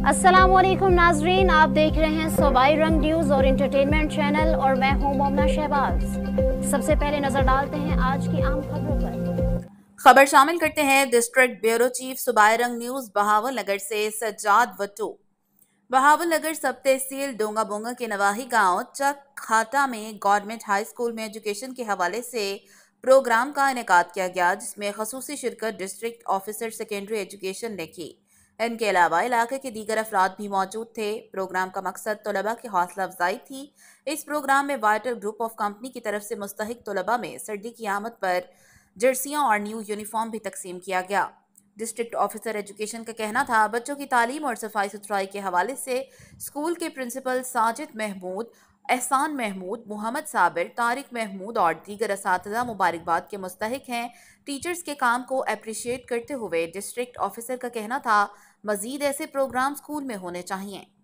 अस्सलामुअलैकुम नाजरीन, आप देख रहे हैं सूबाई रंग न्यूज़ और इंटरटेनमेंट चैनल और मैं हूं मोमना शहबाज। सबसे पहले नजर डालते हैं आज की आम खबरों पर। खबर शामिल करते हैं डिस्ट्रिक्ट ब्यूरो चीफ सूबाई रंग न्यूज बहावल नगर से सज्जाद वट्टू। बहावल नगर सब तहसील डोंगा बोंगा के नवाही गांव चक खाटा में गवर्नमेंट हाई स्कूल में एजुकेशन के हवाले से प्रोग्राम का इनेकाद किया गया, जिसमें खसूसी शिरकत डिस्ट्रिक्ट ऑफिसर सेकेंडरी एजुकेशन ने की। इनके अलावा इलाके के दीगर अफराद भी मौजूद थे। प्रोग्राम का मकसद तलबा की हौसला अफजाई थी। इस प्रोग्राम में वाइटल ग्रुप ऑफ कंपनी की तरफ से मुस्तहिक तलबा में सर्दी की आमद पर जर्सियां और न्यू यूनिफॉर्म भी तकसीम किया गया। डिस्ट्रिक्ट ऑफिसर एजुकेशन का कहना था, बच्चों की तालीम और सफाई सुथराई के हवाले से स्कूल के प्रिंसिपल साजिद महमूद, एहसान महमूद, मोहम्मद साबिर, तारिक महमूद और दीगर असातिज़ा मुबारकबाद के मुस्तहिक हैं। टीचर्स के काम को अप्रिशिएट करते हुए डिस्ट्रिक्ट ऑफिसर का कहना था, मजीद ऐसे प्रोग्राम स्कूल में होने चाहिए।